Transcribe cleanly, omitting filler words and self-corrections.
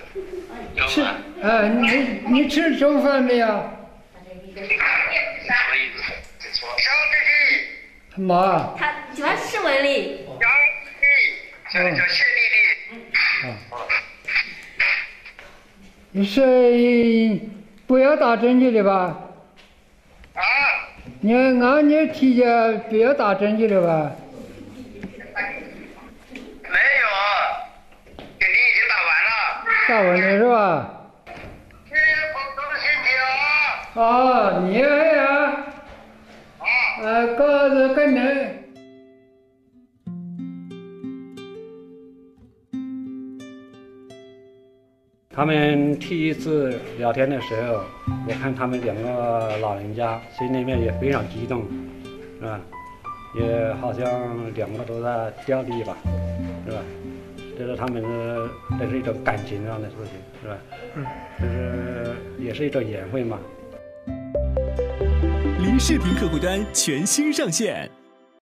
吃你吃中饭没有？妈。 他主要是文丽。 叫谢丽丽。 你是不要打针去的吧？ 啊？ 你按你提前不要打针去的吧？ 没有，给你已经打完了。 打完了是吧？ 谢谢朋友的心情啊。 哦，你呀？告诉跟人。 他们第一次聊天的时候，我看他们两个老人家心里面也非常激动，是吧？也好像两个都在掉地吧，是吧？这是他们的，这是一种感情上的事情，是吧？就是也是一种缘分嘛。 离视频客户端全新上线。